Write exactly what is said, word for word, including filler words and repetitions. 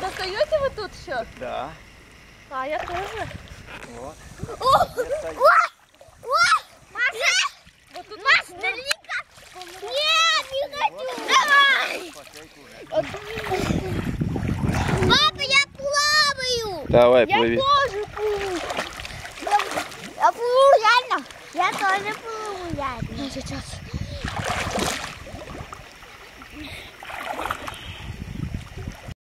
Достаете вы тут еще? Да. А, я тоже. Вот. О! О! О! Маша! Вот тут Маша, наверняка! Нет, не хочу! Давай! Папа, я плаваю! Давай, Я плыви. тоже плыву! Я плыву реально! Я тоже плыву реально! сейчас.